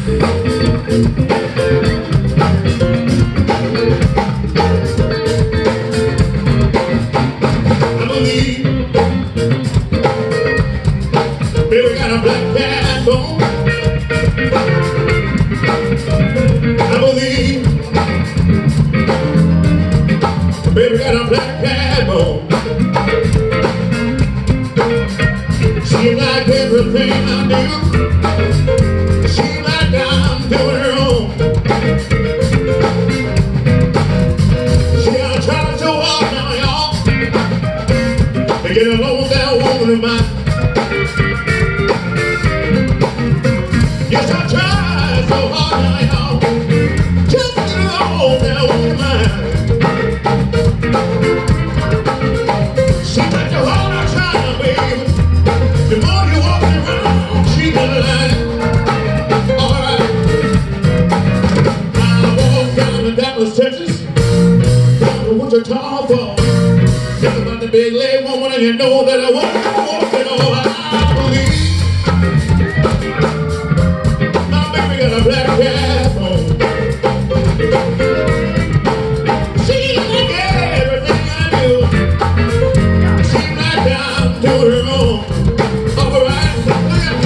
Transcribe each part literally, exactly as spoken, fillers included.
Baby got a black cat bone. She like everything I do. She like I'm doing her own. She got trying so hard now, y'all, to get along with that woman of mine. Yes, I tried so hard now, y'all, just to get along with that woman of mine. She got the whole time, baby. The more you walk around, she got a line. Alright. I walk down to Dallas, Texas, down to Wichita Falls. Think about the big leg woman, and you know that I won't walk it all. I believe my baby got a black cat bone. She like everything I do. She like I'm doing her own. Alright, look at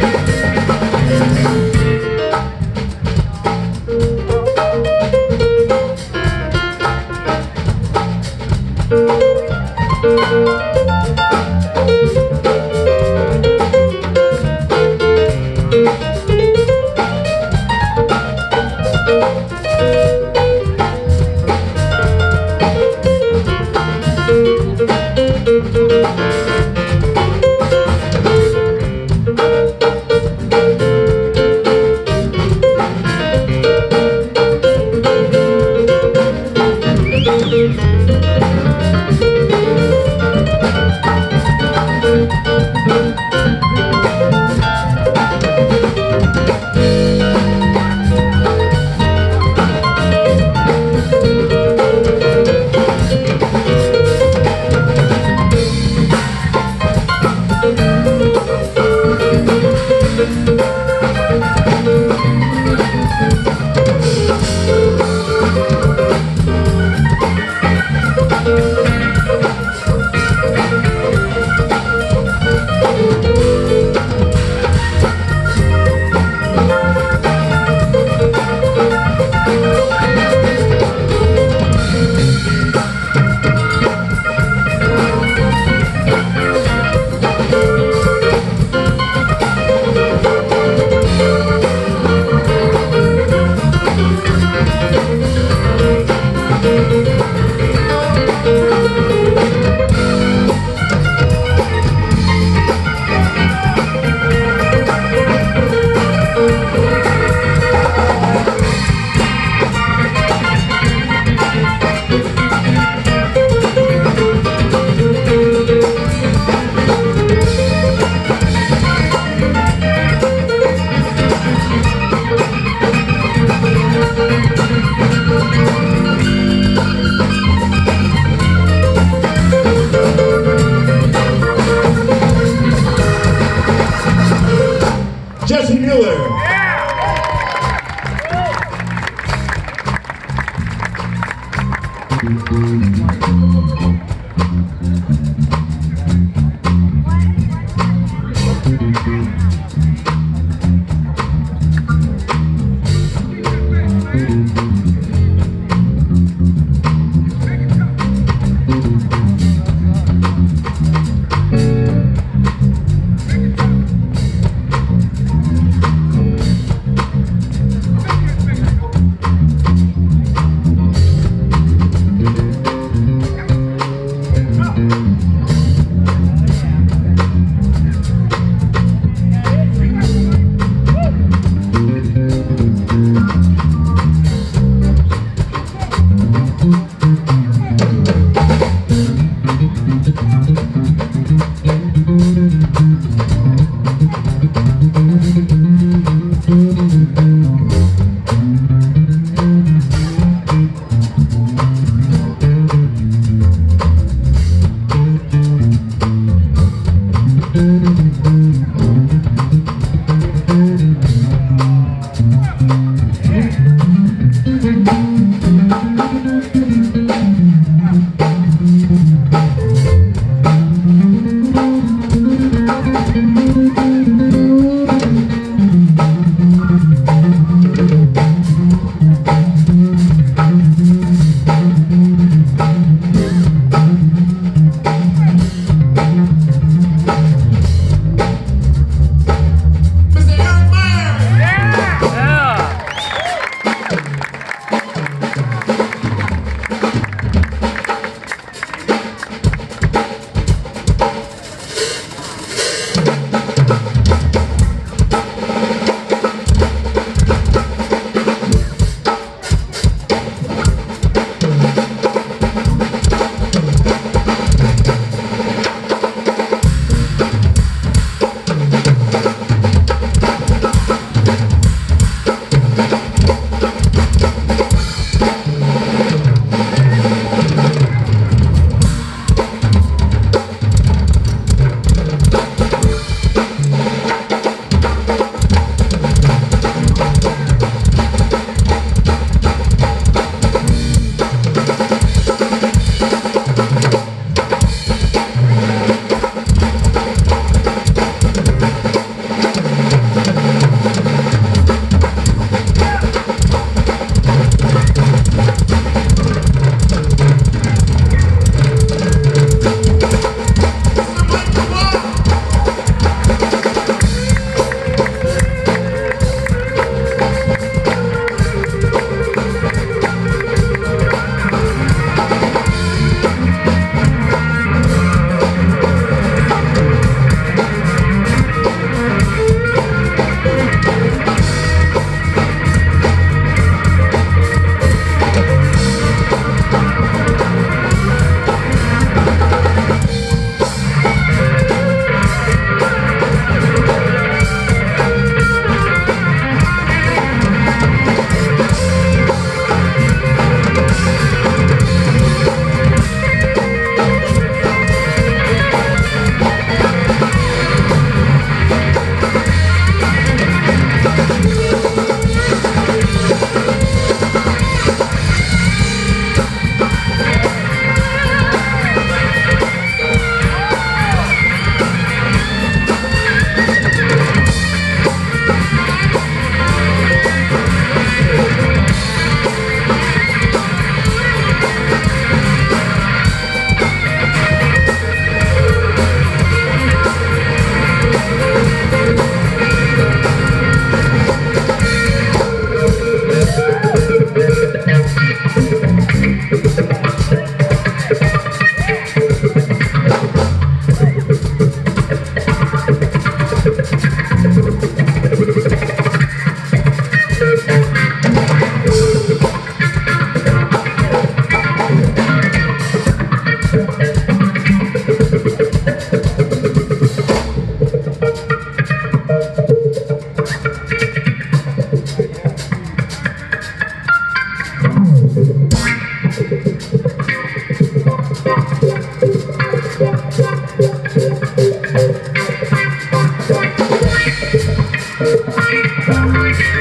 Jesse Miller.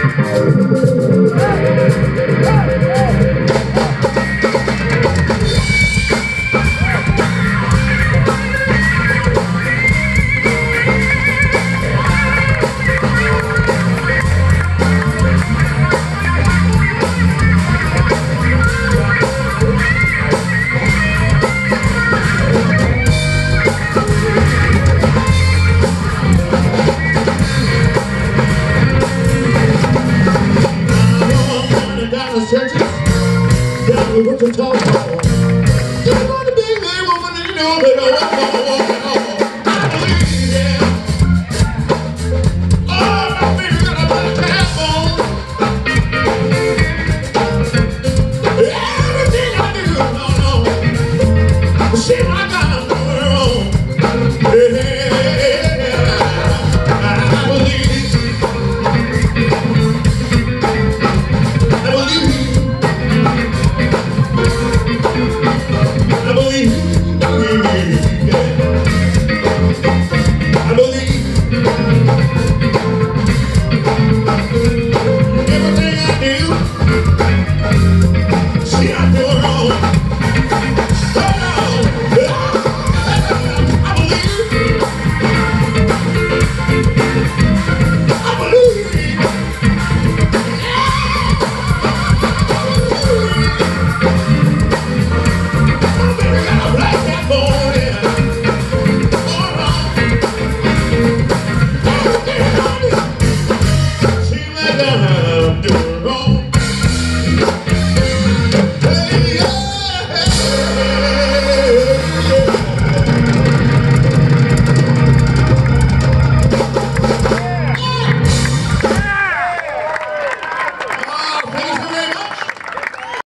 What you talk about?